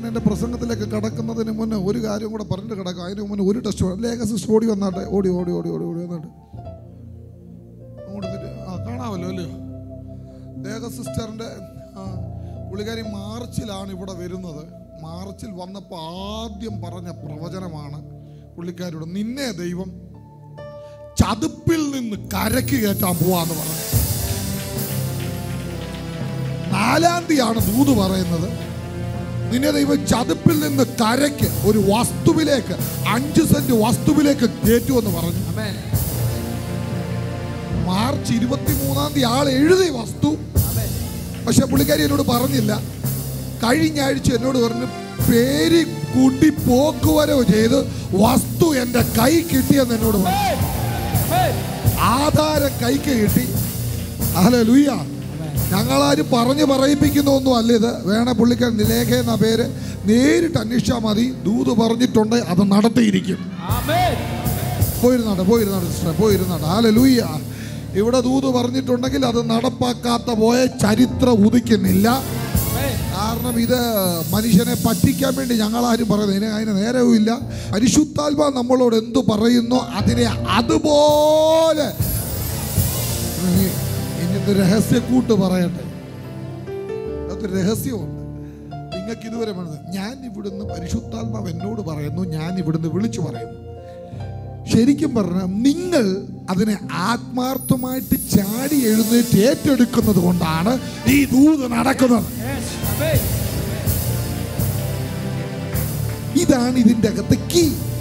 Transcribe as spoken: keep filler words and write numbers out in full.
എൻ്റെ പ്രസംഗത്തിലേക്ക് കടക്കുന്നതിന് മുന്നേ ഒരു കാര്യം കൂടെ പറഞ്ഞിട്ട് കിടക്കാം. അതിന് മുന്നേ ഒരു ടെസ്റ്റ് ലേഖ സിസ്റ്റർ ഓടി വന്നാട്ടെ. ഓടി ഓടി ഓടി ഓടി ഓടി വന്നാട്ടെ. അങ്ങോട്ട് ആ കാണാമല്ലോ അല്ലയോ? ലേഖ സിസ്റ്ററിൻ്റെ പുള്ളിക്കാരി മാർച്ചിലാണ് ഇവിടെ വരുന്നത്. മാർച്ചിൽ വന്നപ്പോൾ ആദ്യം പറഞ്ഞ പ്രവചനമാണ് പുള്ളിക്കാരിയുടെ, നിന്നെ ദൈവം ചതുപ്പിൽ നിന്ന് കരയ്ക്ക് കയറ്റാൻ പോവാന്ന് പറഞ്ഞു. നാലാം തീയതിയാണ് ദൂത് പറയുന്നത്, നിന്നെ ദൈവം ചതുപ്പിൽ നിന്ന് കരയ്ക്ക് ഒരു വസ്തുവിലേക്ക്, അഞ്ച് സെന്റ് വസ്തുവിലേക്ക് കയറ്റുമെന്ന് പറഞ്ഞു. മാർച്ച് ഇരുപത്തി മൂന്നാം തീയതി ആൾ എഴുതി വസ്തു. പക്ഷെ പുള്ളിക്കാരി എന്നോട് പറഞ്ഞില്ല. കഴിഞ്ഞ ആഴ്ച എന്നോട് പറഞ്ഞു, പേര് കൂട്ടി പോക്കുവരവ് ചെയ്ത് വസ്തു എൻ്റെ കൈ കിട്ടിയെന്ന് എന്നോട് പറഞ്ഞു. ആധാരം കൈക്ക് കിട്ടി. ഹല്ലേലൂയ. ഞങ്ങളാരും പറഞ്ഞു പറയിപ്പിക്കുന്നൊന്നും അല്ല ഇത്. വേണേ പുള്ളിക്കാരൻ ലേഖ എന്ന പേര് നേരിട്ട് അന്വേഷിച്ചാൽ മതി. ദൂത് പറഞ്ഞിട്ടുണ്ട്, അത് നടത്തിയിരിക്കും. പോയിരുന്നാട്ടെ പോയിരുന്നാട്ടെ സിസ്റ്റർ പോയിരുന്നാട്ടെ. ഹല്ലേലൂയ. ഇവിടെ ദൂത് പറഞ്ഞിട്ടുണ്ടെങ്കിൽ അത് നടപ്പാക്കാത്ത പോയ ചരിത്രം ഉദിക്കുന്നില്ല. കാരണം ഇത് മനുഷ്യനെ പറ്റിക്കാൻ വേണ്ടി ഞങ്ങളാരും പറയുന്നത് ഇതിന് അതിന് നേരവുമില്ല. പരിശുദ്ധാത്മാ നമ്മളോട് എന്തു പറയുന്നു അതിനെ അതുപോലെ. ഇന്നത്തെ രഹസ്യക്കൂട്ട് പറയട്ടെ, അതൊരു രഹസ്യമുണ്ട് നിങ്ങൾക്ക് ഇതുവരെ വേണ്ടത്. ഞാൻ ഇവിടുന്ന് പരിശുദ്ധാത്മാവ് എന്നോട് പറയുന്നു, ഞാൻ ഇവിടുന്ന് വിളിച്ചു പറയുന്നു. ശരിക്കും പറഞ്ഞാൽ നിങ്ങൾ അതിനെ ആത്മാർത്ഥമായിട്ട് ചാടി എഴുന്നേറ്റ് ഏറ്റെടുക്കുന്നത് കൊണ്ടാണ് ഈ ദൂത് നടക്കുന്നത്. ഇതാണ് ഇതിൻ്റെ അകത്ത് കീ.